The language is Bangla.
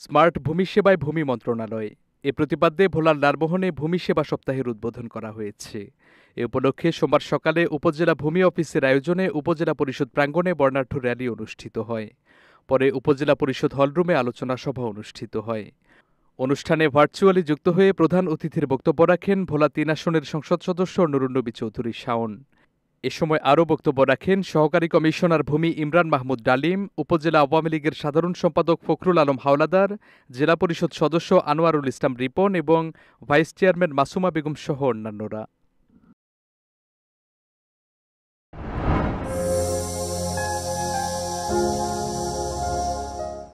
স্মার্ট ভূমি সেবায় ভূমি মন্ত্রণালয়। এ প্রতিপাদ্যে ভোলার লালমোহনে ভূমি সেবা সপ্তাহের উদ্বোধন করা হয়েছে। এ উপলক্ষে সোমবার সকালে উপজেলা ভূমি অফিসের আয়োজনে উপজেলা পরিষদ প্রাঙ্গণে বর্ণাঢ্য র্যালি অনুষ্ঠিত হয়। পরে উপজেলা পরিষদ হলরুমে আলোচনা সভা অনুষ্ঠিত হয়। অনুষ্ঠানে ভার্চুয়ালি যুক্ত হয়ে প্রধান অতিথির বক্তব্য রাখেন ভোলা ৩ আসনের সংসদ সদস্য নুরুন্নবী চৌধুরী শাওন। এ সময় আরও বক্তব্য রাখেন সহকারী কমিশনার ভূমি ইমরান মাহমুদ ডালিম, উপজেলা আওয়ামী লীগের সাধারণ সম্পাদক ফখরুল আলম হাওলাদার, জেলা পরিষদ সদস্য আনোয়ারুল ইসলাম রিপন এবং ভাইস চেয়ারম্যান মাসুমা বেগম সহ অন্যান্যরা।